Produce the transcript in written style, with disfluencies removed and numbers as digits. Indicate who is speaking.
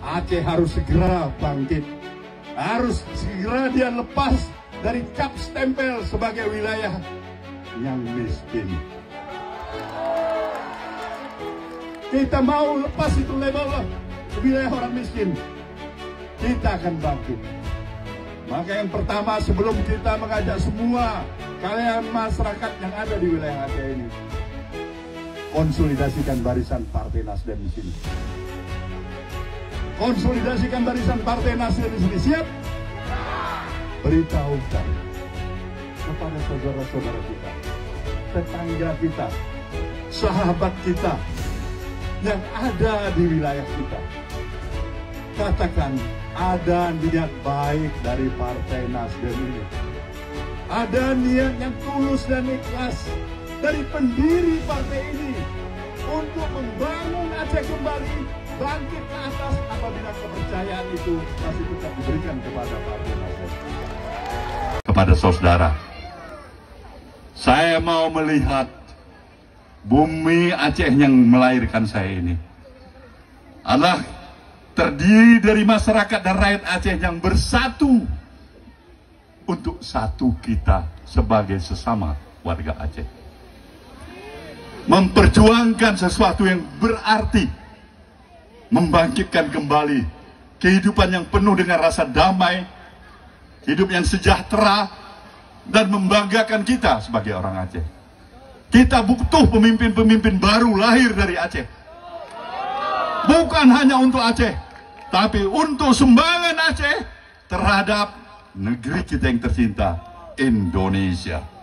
Speaker 1: Aceh harus segera bangkit. Harus segera dia lepas dari cap stempel sebagai wilayah yang miskin. Kita mau lepas itu label wilayah orang miskin. Kita akan bangkit. Maka yang pertama, sebelum kita mengajak semua kalian masyarakat yang ada di wilayah Aceh ini, konsolidasikan barisan Partai Nasdem di sini. Konsolidasikan barisan Partai Nasdem di sini. Siap? Beritahukan kepada saudara-saudara kita, tetangga kita, sahabat kita yang ada di wilayah kita. Katakan, ada niat baik dari Partai Nasdem ini. Ada niat yang tulus dan ikhlas dari pendiri partai ini untuk membangun Aceh kembali, bangkit ke atas apabila kepercayaan itu masih tetap diberikan kepada Partai Nasdem. Kepada saudara, saya mau melihat bumi Aceh yang melahirkan saya ini adalah terdiri dari masyarakat dan rakyat Aceh yang bersatu untuk satu kita sebagai sesama warga Aceh. Memperjuangkan sesuatu yang berarti, membangkitkan kembali kehidupan yang penuh dengan rasa damai, hidup yang sejahtera, dan membanggakan kita sebagai orang Aceh. Kita butuh pemimpin-pemimpin baru lahir dari Aceh. Bukan hanya untuk Aceh, tapi untuk sumbangan Aceh terhadap negeri kita yang tercinta, Indonesia.